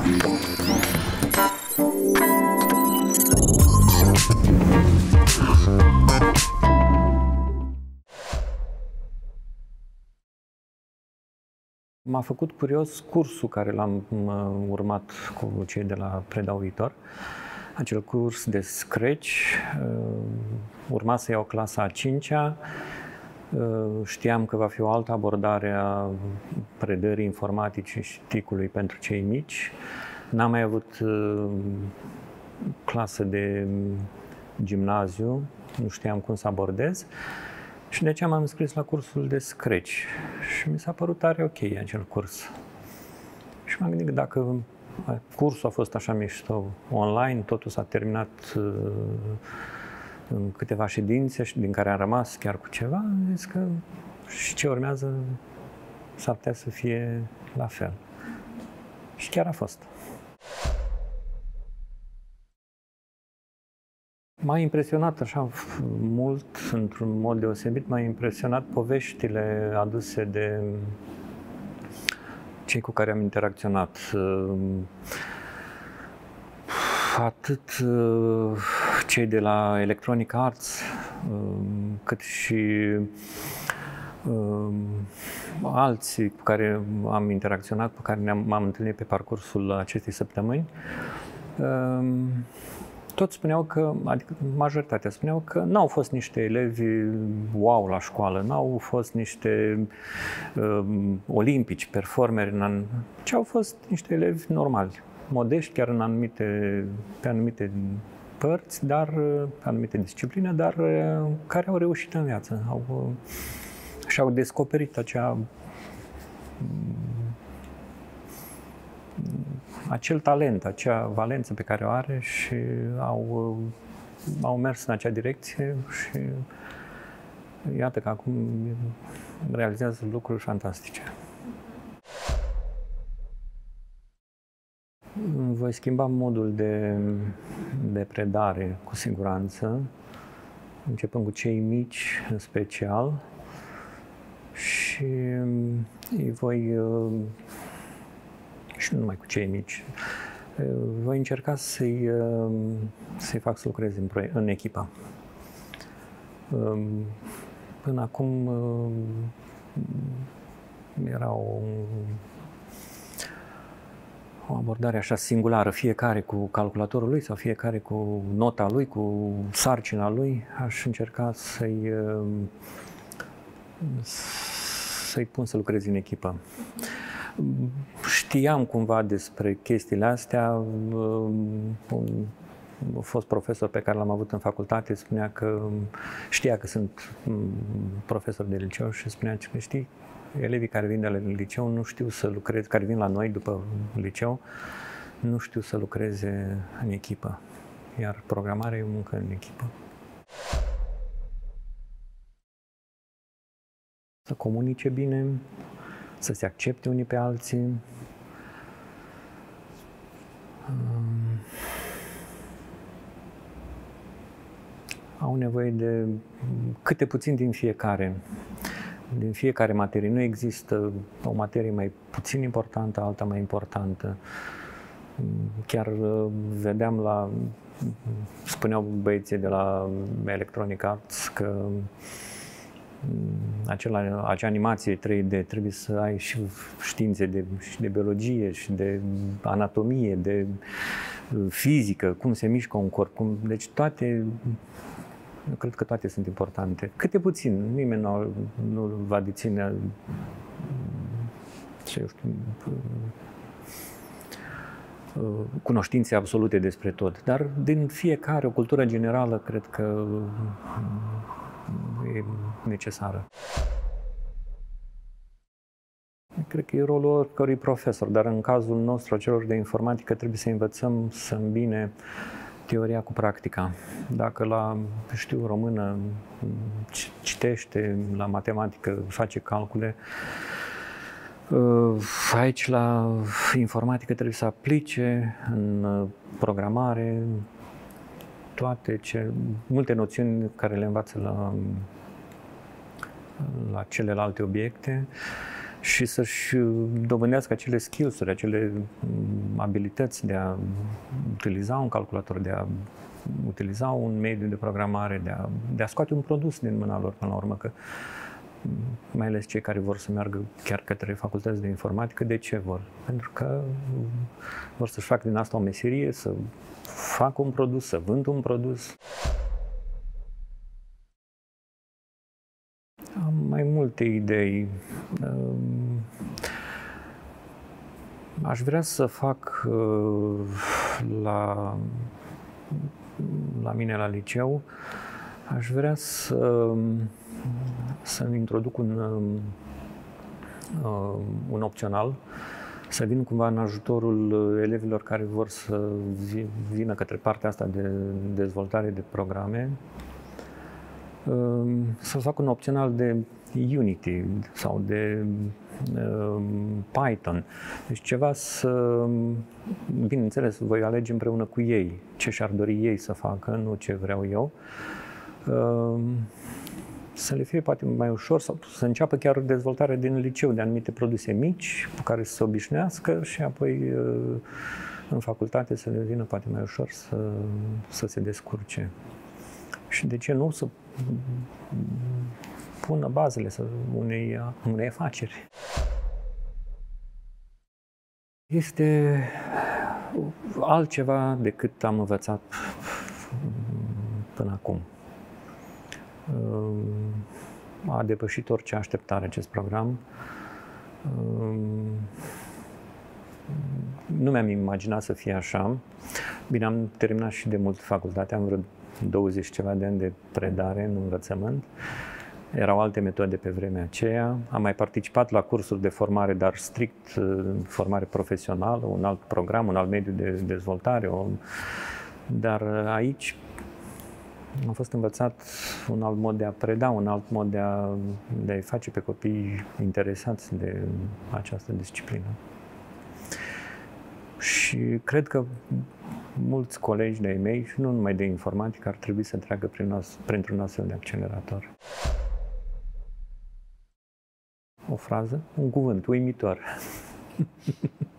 M-a făcut curios cursul care l-am urmat cu cei de la Predau Viitor. Acel curs de Scratch, urma să iau clasa a 5-a, știam că va fi o altă abordare a predării informaticii și TIC-ului pentru cei mici. N-am mai avut clasă de gimnaziu, nu știam cum să abordez. Și de aceea m-am înscris la cursul de Scratch și mi s-a părut tare ok acel curs. Și m-am gândit că dacă cursul a fost așa mișto online, totul s-a terminat în câteva ședințe din care am rămas chiar cu ceva, am zis că și ce urmează s-ar putea să fie la fel. Și chiar a fost. M-a impresionat așa mult, într-un mod deosebit, m-a impresionat poveștile aduse de cei cu care am interacționat. Atât cei de la Electronic Arts, cât și alții cu care am interacționat, cu care m-am întâlnit pe parcursul acestei săptămâni. Toți spuneau că, adică majoritatea spuneau că n-au fost niște elevi wow la școală, n-au fost niște olimpici, performeri, ci au fost niște elevi normali, modești chiar pe anumite părți, dar pe anumite discipline, dar care au reușit în viață, și-au descoperit acel talent, acea valență pe care o are și au mers în acea direcție și iată că acum realizează lucruri fantastice. Voi schimba modul de predare cu siguranță, începând cu cei mici în special, și îi voi și nu numai cu cei mici. Voi încerca să-i fac să lucreze în echipă. Până acum era o abordare așa singulară, fiecare cu calculatorul lui sau fiecare cu nota lui, cu sarcina lui. Aș încerca să-i pun să lucreze în echipă. Știam cumva despre chestiile astea. Un fost profesor pe care l-am avut în facultate spunea că știa că sunt profesor de liceu și spunea că știi, elevii care vin de la liceu nu știu să lucreze, care vin la noi după liceu, nu știu să lucreze în echipă. Iar programarea e o muncă în echipă. Să comunice bine, să se accepte unii pe alții, au nevoie de câte puțin din fiecare materie. Nu există o materie mai puțin importantă, alta mai importantă. Chiar vedeam spuneau băieții de la Electronic Arts că acea animație 3D trebuie să ai și științe și de biologie și de anatomie, de fizică, cum se mișcă un corp, deci toate, eu cred că toate sunt importante. Câte puțin, nimeni nu va deține, eu știu, cunoștințe absolute despre tot, dar din fiecare, o cultură generală, cred că e necesară. Cred că e rolul oricărui profesor, dar în cazul nostru, a celor de informatică, trebuie să învățăm să îmbine teoria cu practica. Dacă la, știu, română citește, la matematică face calcule, aici la informatică trebuie să aplice în programare multe noțiuni care le învață la celelalte obiecte și să-și dobândească acele skills-uri, acele abilități de a utiliza un calculator, de a utiliza un mediu de programare, de a scoate un produs din mâna lor până la urmă, că mai ales cei care vor să meargă chiar către facultăți de informatică, de ce vor? Pentru că vor să-și facă din asta o meserie, să facă un produs, să vândă un produs. Am mai multe idei. Aș vrea să fac la mine la liceu, aș vrea să introduc un opțional, să vin cumva în ajutorul elevilor care vor să vină către partea asta de dezvoltare de programe, să fac un opțional de Unity sau de Python. Deci ceva bineînțeles, voi alege împreună cu ei ce și-ar dori ei să facă, nu ce vreau eu. Să le fie poate mai ușor sau să înceapă chiar dezvoltarea din liceu de anumite produse mici cu care să se obișnuiască și apoi în facultate să le vină poate mai ușor să se descurce. Și de ce nu să pună bazele unei afaceri. Este altceva decât am învățat până acum. A depășit orice așteptare acest program. Nu mi-am imaginat să fie așa. Bine, am terminat și de mult facultatea, am vreo 20 ceva de ani de predare în învățământ. Erau alte metode pe vremea aceea. Am mai participat la cursuri de formare, dar strict formare profesională, un alt program, un alt mediu de dezvoltare. Dar aici am fost învățat un alt mod de a preda, un alt mod de a-i face pe copii interesați de această disciplină. Și cred că mulți colegi de-ai mei, și nu numai de informatică, ar trebui să treacă printr-un astfel de accelerator. O frază, un cuvânt, uimitor.